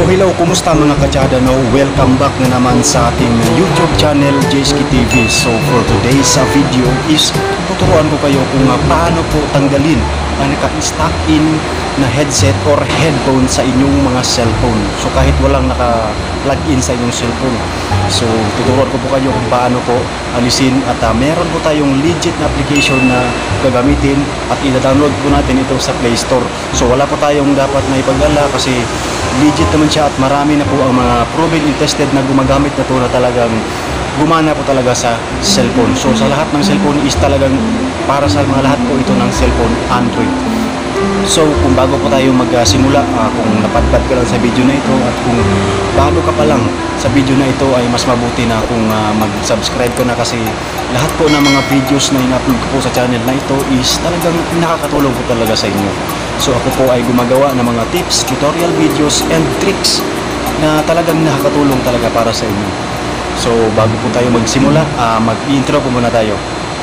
So hello, kumusta mga katsada no? Welcome back na naman sa ating YouTube channel, JSK TV. So for today's video is tuturuan ko kayo kung paano po tanggalin ang naka-stack in na headset or headphone sa inyong mga cellphone. So kahit walang naka-plug in sa inyong cellphone. So tuturuan ko po kayo kung paano po alisin at meron po tayong legit na application na gagamitin at i-download po natin ito sa Play Store. So wala po tayong dapat na ipag-ala kasi legit naman siya at marami na po ang mga proven and tested na gumagamit na ito na talagang gumana po talaga sa cellphone. So sa lahat ng cellphone is talagang para sa mga lahat po ito ng cellphone Android. So kung bago po tayo magsimula, kung napadpad ka lang sa video na ito at kung bago ka pa lang sa video na ito ay mas mabuti na kung mag-subscribe ka na kasi lahat po ng mga videos na in-upload ko po sa channel na ito is talagang nakakatulong po talaga sa inyo. So ako po ay gumagawa ng mga tips, tutorial videos and tricks na talagang nakakatulong talaga para sa inyo. So bago po tayo magsimula, mag-intro po muna tayo.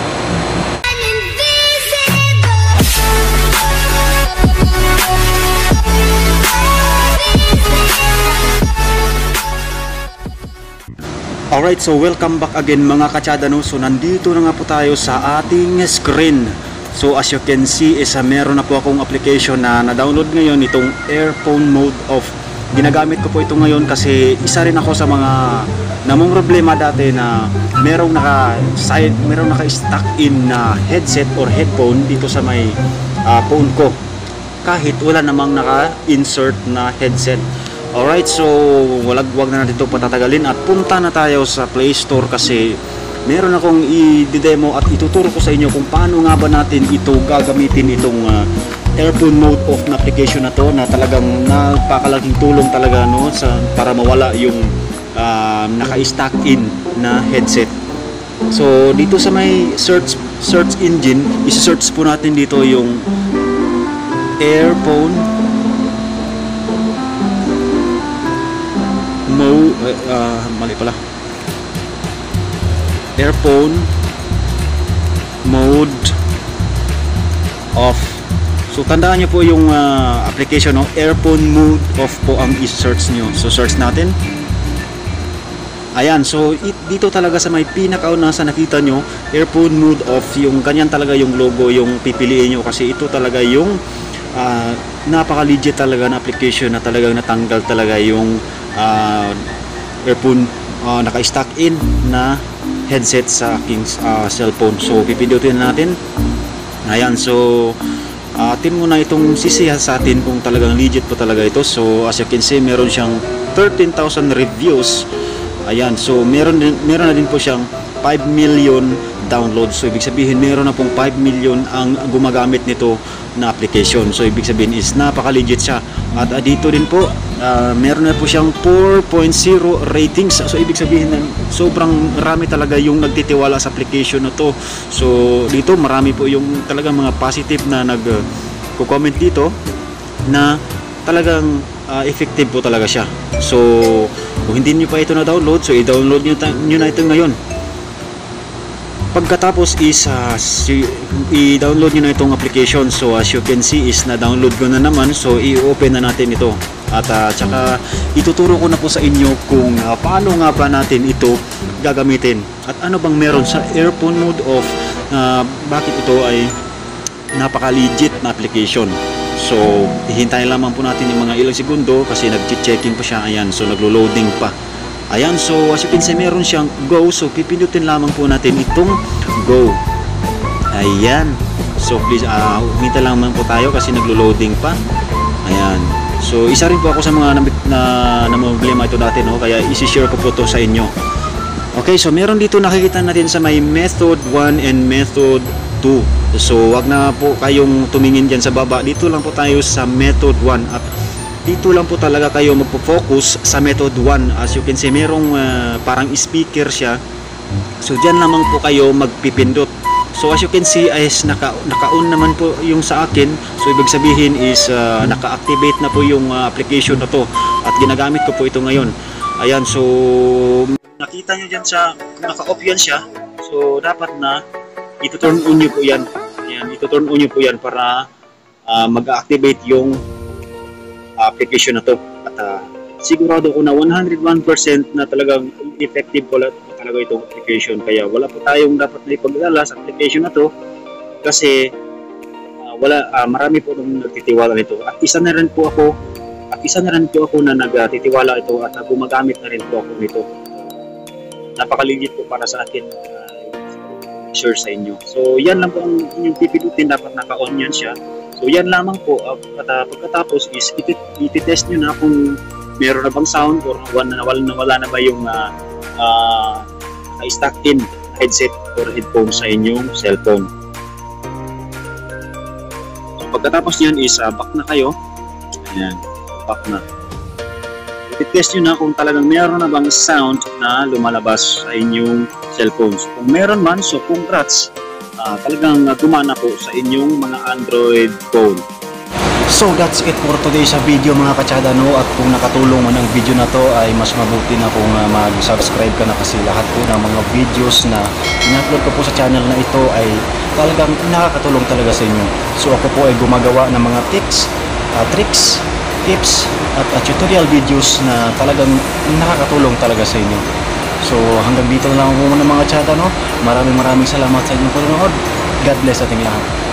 Alright, so welcome back again mga katsada no. So nandito na nga po tayo sa ating screen. So as you can see is meron na po akong application na na-download ngayon, itong earphone mode off. Ginagamit ko po ito ngayon kasi isa rin ako sa mga namong problema dati na merong naka-stack in na headset or headphone dito sa may phone ko kahit wala namang naka-insert na headset. Alright, so wag na natin ito patatagalin at punta na tayo sa Play Store kasi meron akong i-demo at ituturo ko sa inyo kung paano nga ba natin ito gagamitin, itong earphone mode off na application na to na talagang napakalaking tulong talaga no para mawala yung naka-stack in na headset. So dito sa may search engine, i-search po natin dito yung earphone mode, mali pala, earphone mode off. So tandaan nyo po yung application no? Earphone mode off po ang i-search nyo. So search natin. Ayan, so dito talaga sa may pinakauna sa nakita nyo, earphone mode off, yung ganyan talaga yung logo yung pipiliin nyo kasi ito talaga yung napaka-legit talaga na application na talagang natanggal talaga yung earphone naka-stack in na headset sa aking cellphone. So pipindutin natin. Ayan, so atin muna itong sisiya sa atin kung talagang legit po talaga ito. So as you can see, meron siyang 13,000 reviews. Ayan, so meron na din po siyang 5 million downloads. So ibig sabihin meron na pong 5 million ang gumagamit nito na application. So ibig sabihin is napaka-legit siya. At dito din po meron na po siyang 4.0 ratings. So ibig sabihin na sobrang marami talaga yung nagtitiwala sa application na to. So dito marami po yung talagang mga positive na nag-comment dito na talagang effective po talaga siya. So kung hindi nyo pa ito na-download, so i-download nyo na ito ngayon. Pagkatapos is i-download nyo na itong application. So as you can see is na-download ko na naman. So i-open na natin ito. At tsaka ituturo ko na po sa inyo kung paano nga ba natin ito gagamitin. At ano bang meron sa earphone mode off, bakit ito ay napaka-legit na application. So hihintayin lamang po natin yung mga ilang segundo kasi nag-checking pa siya. Ayan, so naglo-loading pa. Ayan, so as you can see meron siyang go. So pipindutin lamang po natin itong go. Ayan, so please hintay lamang po tayo kasi naglo-loading pa. Ayan, so isa rin po ako sa mga problema ito dati no, kaya isi-share ko po ito sa inyo. Okay, so meron dito nakikita natin sa may method 1 and method 2. So wag na po kayong tumingin dyan sa baba. Dito lang po tayo sa method 1 at dito lang po talaga kayo magpo-focus sa method 1. As you can see merong parang speaker siya. So dyan lamang po kayo magpipindot. So as you can see is naka-on naman po yung sa akin. So ibig sabihin is naka-activate na po yung application na to at ginagamit ko po ito ngayon. Ayan, so nakita nyo dyan sa naka-off yan siya. So dapat na ito-turn on nyo po yan. Ayan, ito-turn on nyo po yan para mag-activate yung application na to. At sigurado ko na 101% na talagang effective wala talaga itong application. Kaya wala po tayong dapat na ipag-alala sa application na to kasi marami po nung nagtitiwala nito. At isa na rin po ako na nagtitiwala ito at gumagamit na rin po ako nito. Napakaligit po para sa akin share sa inyo. So yan lang po ang inyong pipindutin, dapat naka-on yan siya. So yan lamang po at pagkatapos is ititest nyo na kung meron na bang sound or wala na ba yung stuck in headset or headphone sa inyong cellphone. So pagkatapos nyan is back na kayo. Ayan, back na. I-test nyo na kung talagang meron na bang sound na lumalabas sa inyong cellphones. Kung meron man, so congrats. Talagang gumana po sa inyong mga Android phone. So that's it for today sa video mga katsada, no? At kung nakatulong man ang video na to ay mas mabuti na kung mag-subscribe ka na kasi lahat po ng mga videos na in-upload ko po sa channel na ito ay talagang nakakatulong talaga sa inyo. So ako po ay gumagawa ng mga tricks, tips at tutorial videos na talagang nakakatulong talaga sa inyo. So hanggang dito na lang muna mga tsada, no? Maraming salamat sa inyong panonood. God bless ating lahat.